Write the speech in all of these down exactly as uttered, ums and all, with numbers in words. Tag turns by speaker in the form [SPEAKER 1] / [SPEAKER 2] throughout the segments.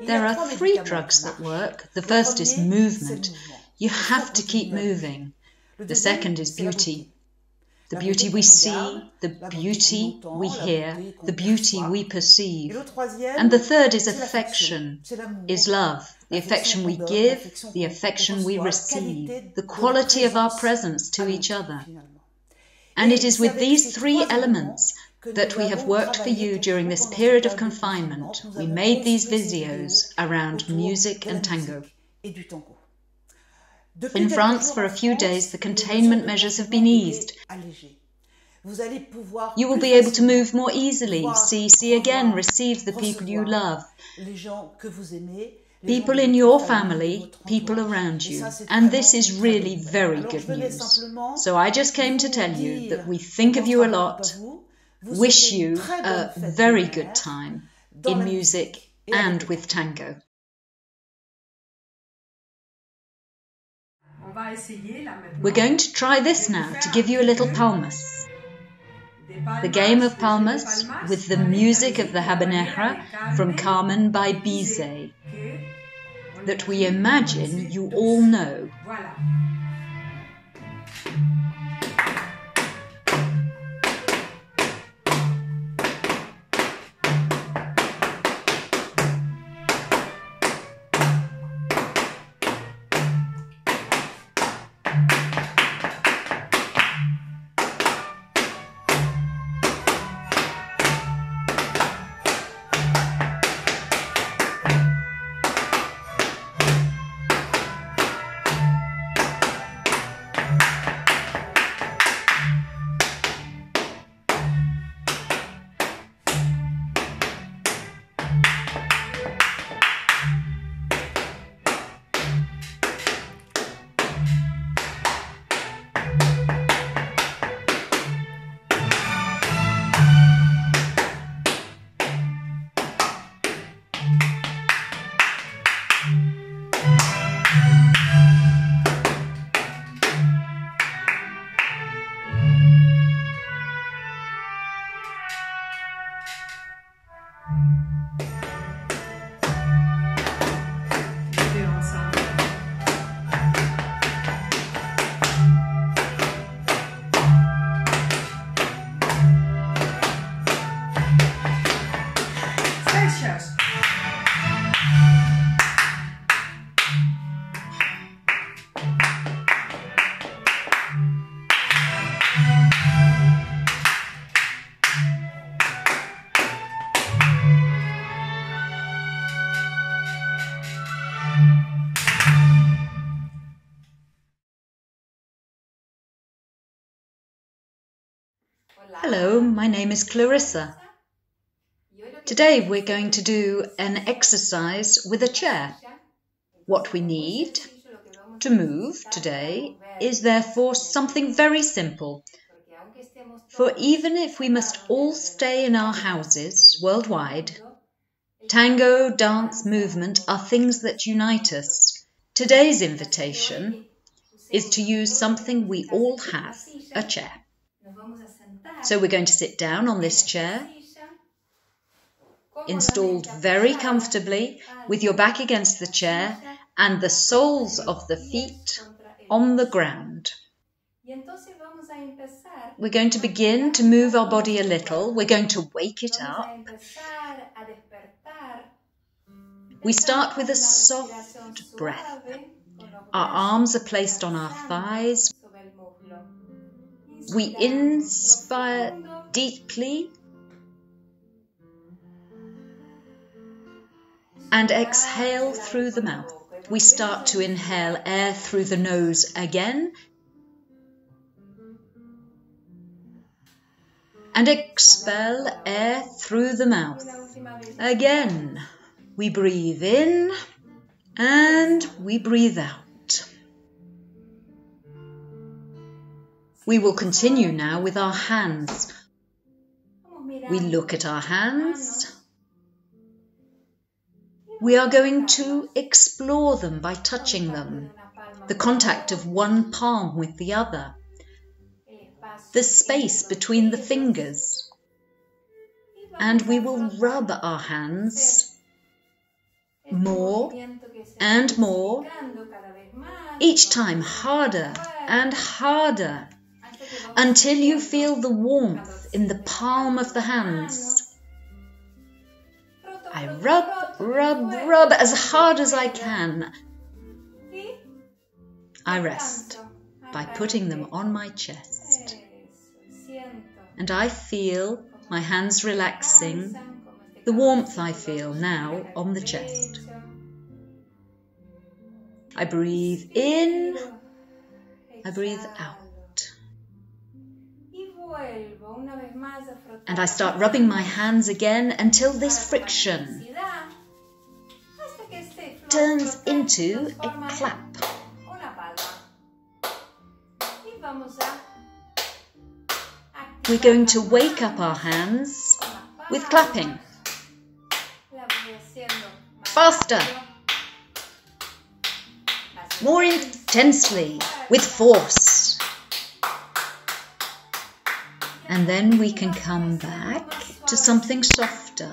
[SPEAKER 1] There are three drugs that work. The first is movement. You have to keep moving. The second is beauty. The beauty we see, the beauty we hear, the beauty we perceive. And the third is affection, is love. The affection we give, the affection we receive, the quality of our presence to each other. And it is with these three elements that we have worked for you during this period of confinement. We made these videos around music and tango. In France, for a few days, the containment measures have been eased. You will be able to move more easily, see, see again, receive the people you love, people in your family, people around you. And this is really very good news. So I just came to tell you that we think of you a lot, wish you a very good time in music and with tango. We're going to try this now to give you a little palmas. The game of palmas with the music of the habanera from Carmen by Bizet that we imagine you all know. Hello, my name is Clarissa. Today we're going to do an exercise with a chair. What we need to move today is therefore something very simple. For even if we must all stay in our houses worldwide, tango, dance, movement are things that unite us. Today's invitation is to use something we all have, a chair. So we're going to sit down on this chair, installed very comfortably with your back against the chair and the soles of the feet on the ground. We're going to begin to move our body a little. We're going to wake it up. We start with a soft breath. Our arms are placed on our thighs. We inspire deeply and exhale through the mouth. We start to inhale air through the nose again and expel air through the mouth. Again, we breathe in and we breathe out. We will continue now with our hands. We look at our hands. We are going to explore them by touching them, the contact of one palm with the other, the space between the fingers, and we will rub our hands more and more, each time harder and harder, until you feel the warmth in the palm of the hands. I rub, rub, rub as hard as I can. I rest by putting them on my chest. And I feel my hands relaxing, the warmth I feel now on the chest. I breathe in, I breathe out. And I start rubbing my hands again until this friction turns into a clap. We're going to wake up our hands with clapping. Faster. More intensely, with force. And then we can come back to something softer.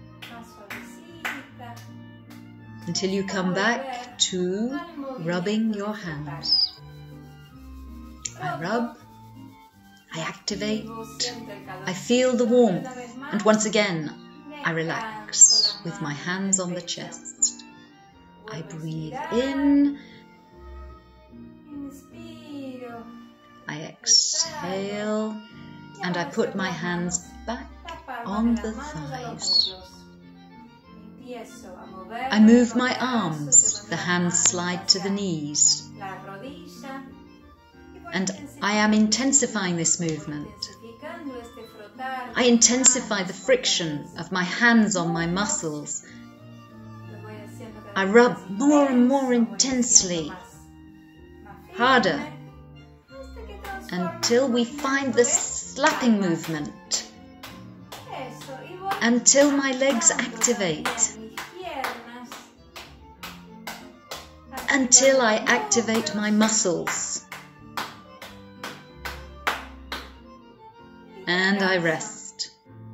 [SPEAKER 1] Until you come back to rubbing your hands. I rub, I activate, I feel the warmth, and once again I relax with my hands on the chest. I breathe in, I exhale, and I put my hands back on the thighs. I move my arms, the hands slide to the knees. And I am intensifying this movement. I intensify the friction of my hands on my muscles. I rub more and more intensely, harder, until we find the slapping movement, until my legs activate, until I activate my muscles. And I rest.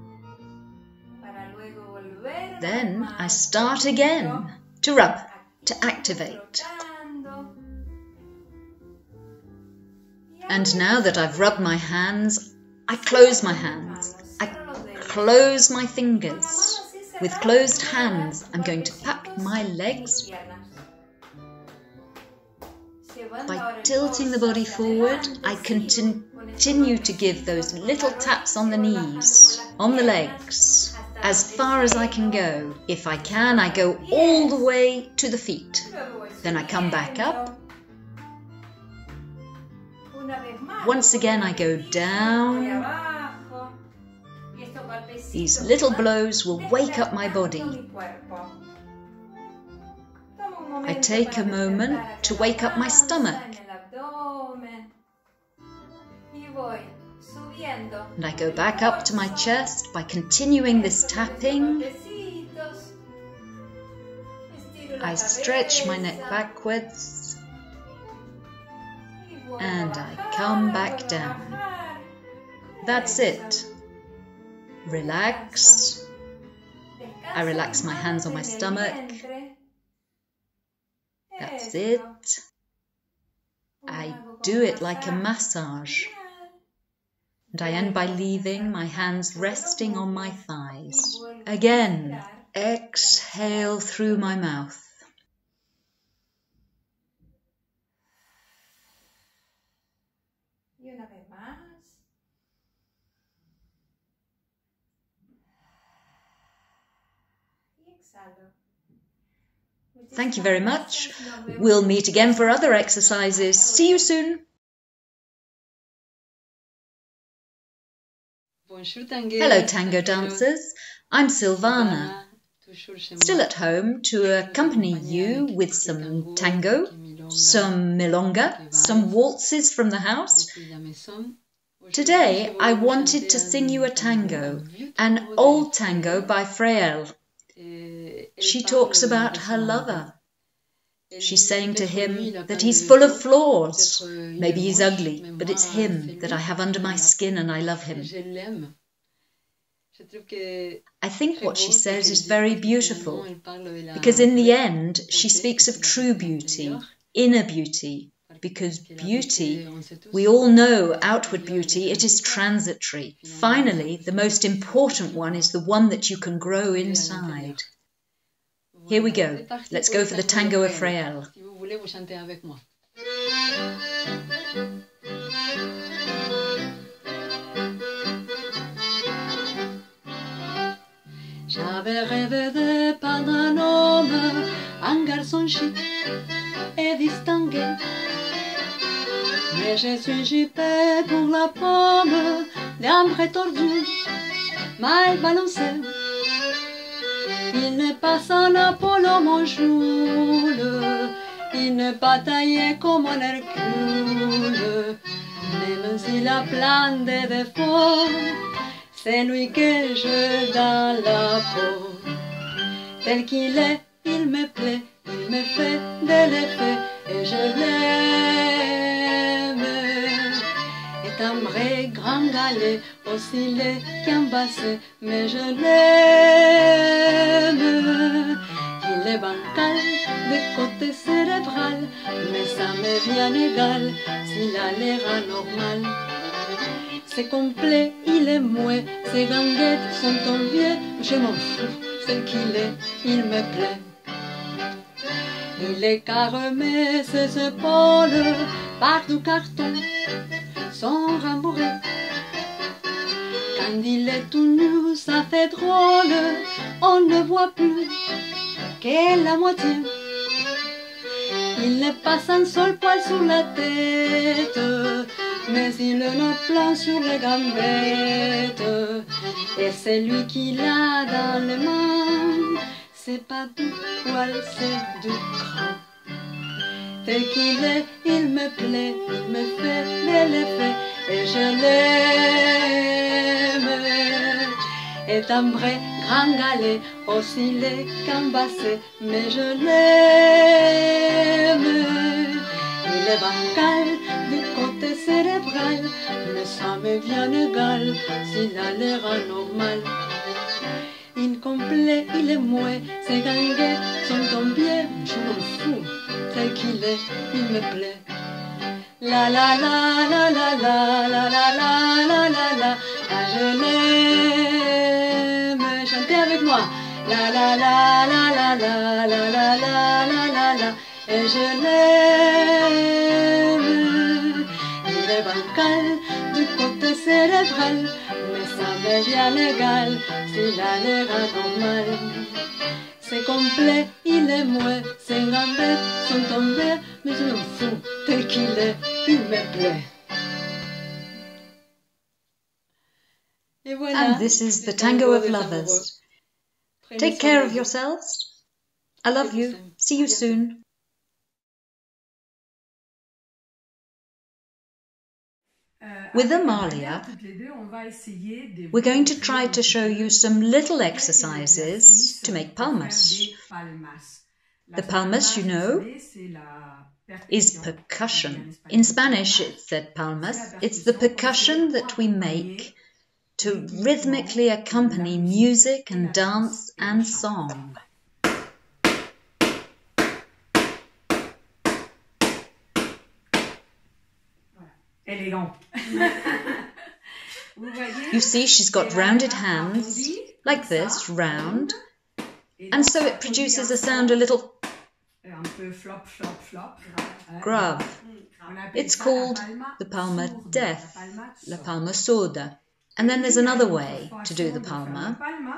[SPEAKER 1] Then I start again to rub, to activate. And now that I've rubbed my hands, I close my hands. I close my fingers. With closed hands, I'm going to pat my legs. By tilting the body forward, I continue to give those little taps on the knees, on the legs, as far as I can go. If I can, I go all the way to the feet. Then I come back up. Once again, I go down. These little blows will wake up my body. I take a moment to wake up my stomach. And I go back up to my chest by continuing this tapping. I stretch my neck backwards. And I come back down. That's it. Relax. I relax my hands on my stomach. That's it. I do it like a massage. And I end by leaving my hands resting on my thighs. Again, exhale through my mouth. Thank you very much. We'll meet again for other exercises. See you soon. Hello Tango dancers, I'm Silvana, still at home to accompany you with some tango, some milonga, some waltzes from the house. Today I wanted to sing you a tango, an old tango by Freyel. She talks about her lover. She's saying to him that he's full of flaws. Maybe he's ugly, but it's him that I have under my skin and I love him. I think what she says is very beautiful, because in the end she speaks of true beauty, inner beauty, because beauty, we all know outward beauty, it is transitory. Finally, the most important one is the one that you can grow inside. Here we go. Let's go for the Tango of Frael.
[SPEAKER 2] J'avais rêvé de peindre un homme, un garçon chic et distingué. Mais je suis jupé pour la pomme d'un vrai tordu, mal balancé. Il n'est pas un Apollo Manchoule, il n'est pas taillé comme un Hercule. Même s'il a plein de défauts, c'est lui que je donne la peau. Tel qu'il est, il me plaît, il me fait de l'effet et je l'aime. Est un vrai grand galet, aussi laid qu'un basset, mais je l'aime. Il est bancal, de côté cérébral, mais ça me vient égal s'il a l'air anormal. C'est complet, il est mouais, ses ganguettes sont tombées, je m'en fous, c'est qu'il est, il me plaît. Il est carmé, ses épaules, par du carton, sont rembourrées. Quand il est tout nu, ça fait drôle, on ne voit plus que la moitié. Il n'est pas un seul poil sur la tête, mais il en a plein sur les gambettes. Et c'est lui qui l'a dans les mains, c'est pas du poil, c'est du cran. Tel qu'il est, il me plaît, il me fait de l'effet, et je l'aime. Est un vrai grand galet, aussi laid qu'un basset, mais je l'aime. Il est bancal, du côté cérébral, mais ça me vient égal s'il a l'air anormal. Incomplet, il est mouais, ses ganguettes sont tombées, je m'en fous, tel qu'il est, il me plaît. La la la la la la la la la la la la, je l'aime, chantez avec moi. La la la la la la la la la la la la, et je l'aime. Il est bancal, du côté cérébral, mais ça me vient égal s'il a l'air anormal. C'est complet, il est mouais, ses gambettes sont tombées, mais je m'en fous, tel qu'il est, il me plaît. Et voilà,
[SPEAKER 1] and this is the Tango of Lovers. Take care of yourselves. I love you. See you soon. With Amalia, we're going to try to show you some little exercises to make palmas. The palmas, you know, is percussion. In Spanish, it's said palmas. It's the percussion that we make to rhythmically accompany music and dance and song. You see, she's got rounded hands, like this, round, and so it produces a sound a little grave. It's called the palma deaf, la palma sorda. And then there's another way to do the palma.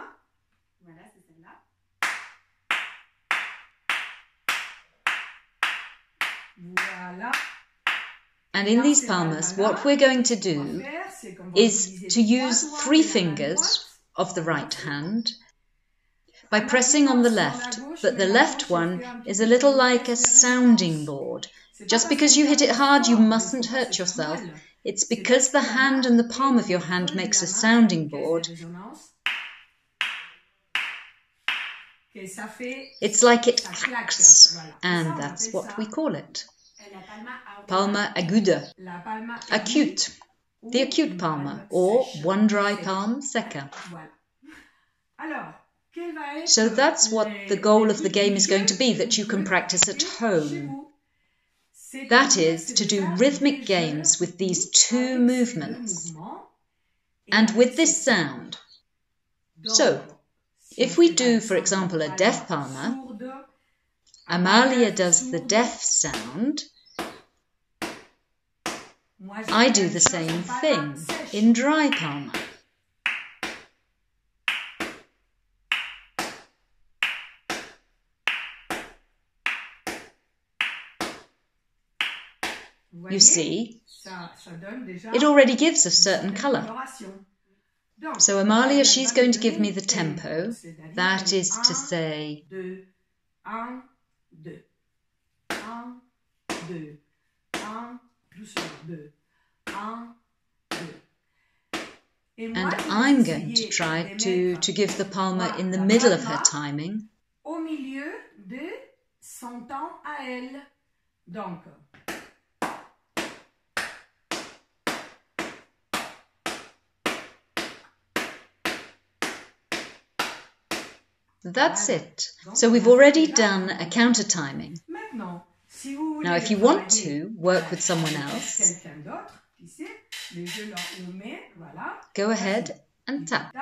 [SPEAKER 1] And in these palmas, what we're going to do is to use three fingers of the right hand by pressing on the left, but the left one is a little like a sounding board. Just because you hit it hard, you mustn't hurt yourself. It's because the hand and the palm of your hand makes a sounding board. It's like it cracks, and that's what we call it. Palma aguda, acute, the acute palma, or one dry palm, seca. So that's what the goal of the game is going to be, that you can practice at home. That is, to do rhythmic games with these two movements and with this sound. So, if we do, for example, a deaf palma, Amalia does the deaf sound, I do the same thing in dry palma. You see, it already gives a certain colour. So Amalia, she's going to give me the tempo, that is to say, and I'm going to try to, to give the palma in the middle of her timing.
[SPEAKER 3] Au milieu de son temps à elle. Donc,
[SPEAKER 1] that's it. So we've already done a counter timing. Now, if you want to work with someone else, go ahead and tap.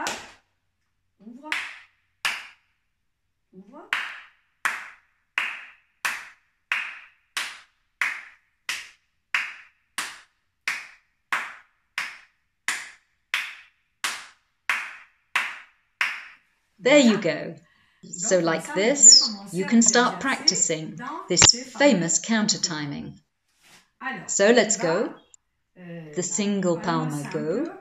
[SPEAKER 1] There you go. So like this, you can start practicing this famous counter timing. So let's go. The single palma go.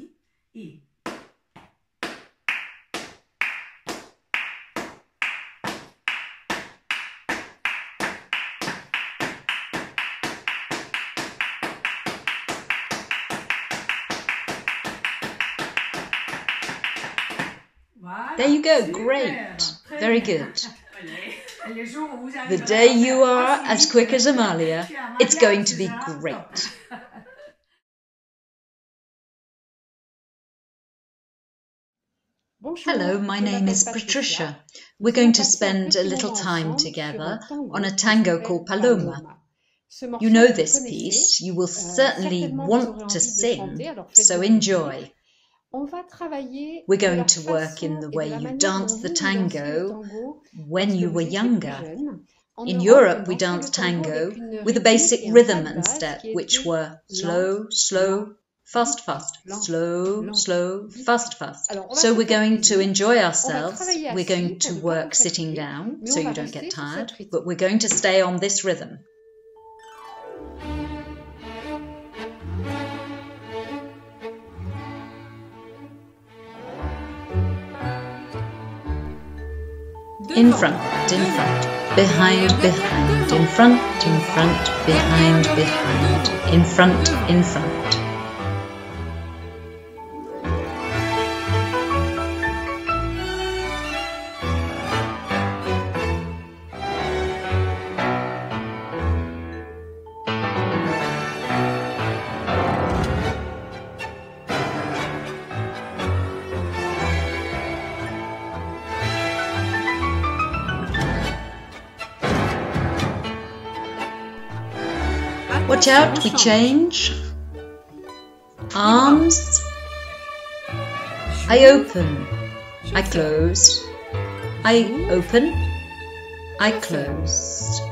[SPEAKER 1] There you go, great, very good. The day you are as quick as Amalia, it's going to be great. Hello, my name is Patricia. We're going to spend a little time together on a tango called Paloma. You know this piece, you will certainly want to sing, so enjoy. We're going to work in the way you danced the tango when you were younger. In Europe, we danced tango with a basic rhythm and step, which were slow, slow, fast, fast, slow, slow, fast, fast. So we're going to enjoy ourselves. We're going to work sitting down so you don't get tired, but we're going to stay on this rhythm. In front, in front, behind, behind, in front, in front, behind, behind, in front, in front. Watch out, we change. Arms. I open. I close. I open. I close.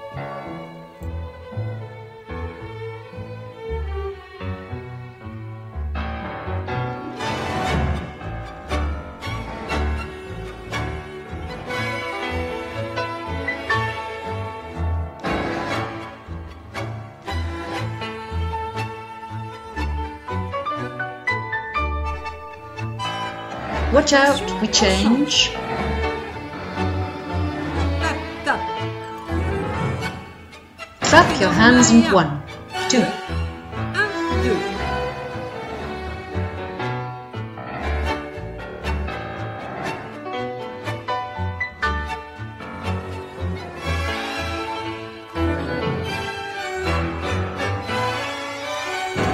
[SPEAKER 1] Watch out, we change. Clap your hands in one, two.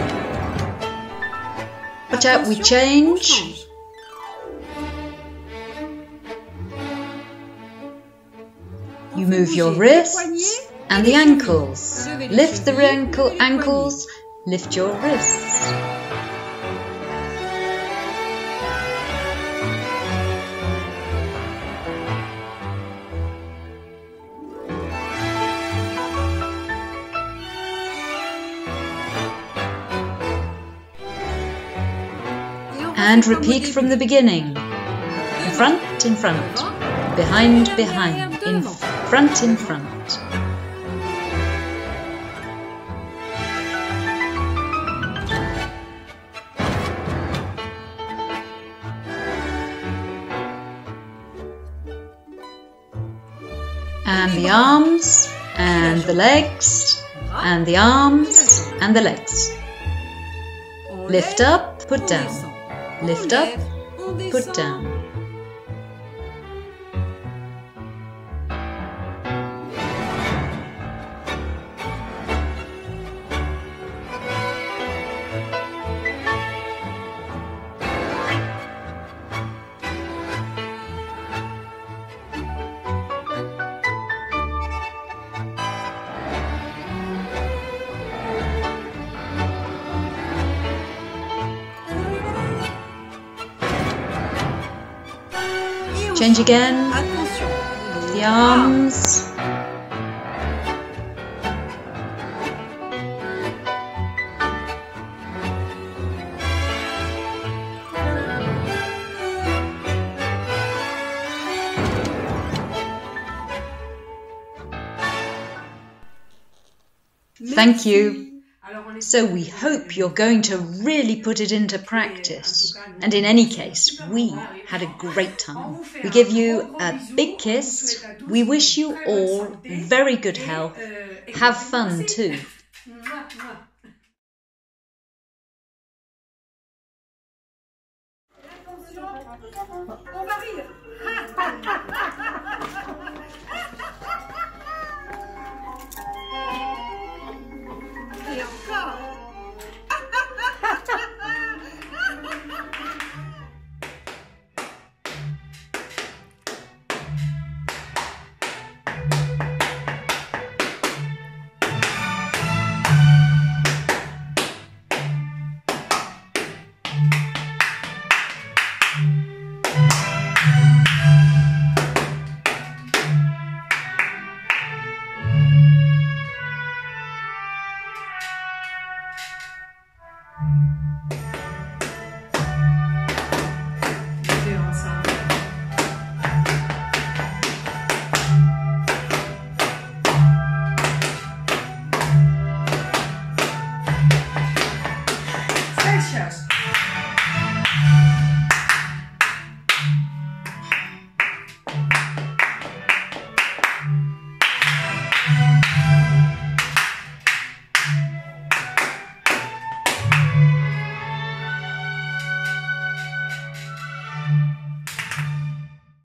[SPEAKER 1] Watch out, we change. Move your wrists and the ankles. Lift the ankle, ankles, lift your wrists. And repeat from the beginning. In front, in front. Behind, behind. In front, in front. And the arms, and the legs, and the arms, and the legs. Lift up, put down. Lift up, put down. Change again. The arms. Thank you. So we hope you're going to really put it into practice. And in any case, we had a great time. We give you a big kiss. We wish you all very good health. Have fun too.
[SPEAKER 3] On va rire.